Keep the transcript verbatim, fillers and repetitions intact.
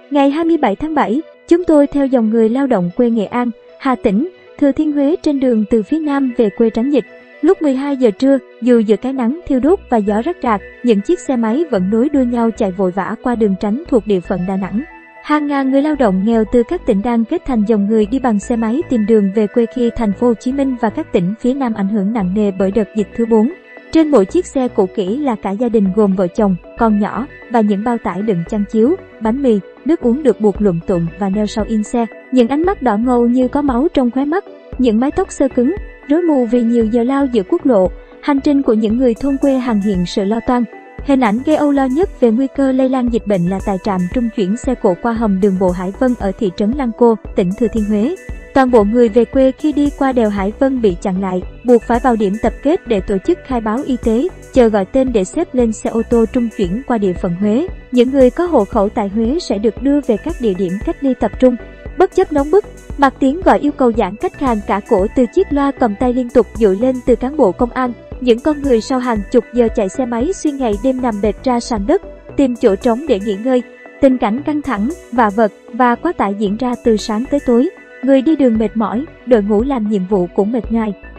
Ngày hai mươi bảy tháng bảy, chúng tôi theo dòng người lao động quê Nghệ An, Hà Tĩnh, Thừa Thiên Huế trên đường từ phía Nam về quê tránh dịch. Lúc mười hai giờ trưa, dù giữa cái nắng thiêu đốt và gió rắc rạc, những chiếc xe máy vẫn nối đuôi nhau chạy vội vã qua đường tránh thuộc địa phận Đà Nẵng. Hàng ngàn người lao động nghèo từ các tỉnh đang kết thành dòng người đi bằng xe máy tìm đường về quê khi thành phố Hồ Chí Minh và các tỉnh phía Nam ảnh hưởng nặng nề bởi đợt dịch thứ bốn. Trên mỗi chiếc xe cũ kỹ là cả gia đình gồm vợ chồng, con nhỏ và những bao tải đựng chăn chiếu, bánh mì, nước uống được buộc lụm tụm và neo sau yên xe. Những ánh mắt đỏ ngầu như có máu trong khóe mắt, những mái tóc xơ cứng, rối mù vì nhiều giờ lao giữa quốc lộ. Hành trình của những người thôn quê hằng hiện sự lo toan. Hình ảnh gây âu lo nhất về nguy cơ lây lan dịch bệnh là tại trạm trung chuyển xe cộ qua hầm đường bộ Hải Vân ở thị trấn Lăng Cô, tỉnh Thừa Thiên Huế. Toàn bộ người về quê khi đi qua đèo Hải Vân bị chặn lại, buộc phải vào điểm tập kết để tổ chức khai báo y tế, chờ gọi tên để xếp lên xe ô tô trung chuyển qua địa phận Huế. Những người có hộ khẩu tại Huế sẽ được đưa về các địa điểm cách ly tập trung. Bất chấp nóng bức, mặt tiếng gọi yêu cầu giãn cách khàn cả cổ từ chiếc loa cầm tay liên tục dội lên từ cán bộ công an. Những con người sau hàng chục giờ chạy xe máy xuyên ngày đêm nằm bệt ra sàn đất, tìm chỗ trống để nghỉ ngơi. Tình cảnh căng thẳng, vạ vật và quá tải diễn ra từ sáng tới tối. Người đi đường mệt mỏi, đội ngũ làm nhiệm vụ cũng mệt nhoài.